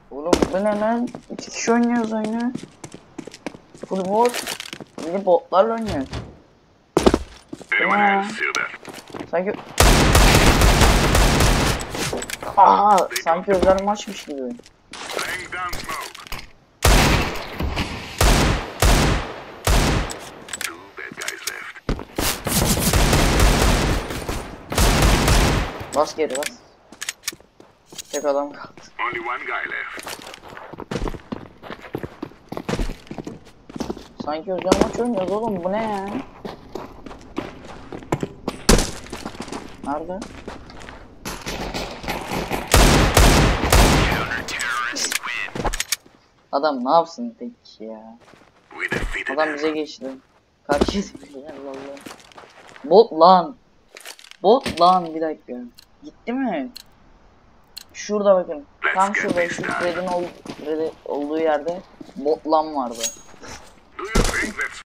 Oğlum bu ne lan? 2 kişi oynuyoruz oyunu. Full bot. Yine botlarla oynuyor. Sanki... sanki özel maçmış gibi. Bas geri bas. Tek adam kaldı. Sanki özel maç oynuyoruz oğlum, bu ne ya? Nerede? Adam ne yapsın tek ya? Adam bize geçti. Karşıya Allah. Bot lan. Bot lan, bir dakika. Gitti mi? Şurada bakın. Tam şurada, şu Fred'in olduğu yerde bot lan vardı.